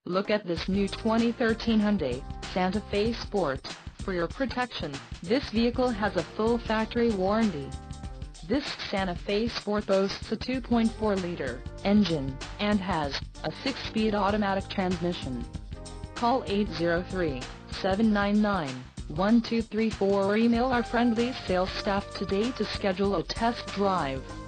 Look at this new 2013 Hyundai Santa Fe Sport. For your protection, this vehicle has a full factory warranty. This Santa Fe Sport boasts a 2.4-liter engine, and has a 6-speed automatic transmission. Call 803-799-1234 or email our friendly sales staff today to schedule a test drive.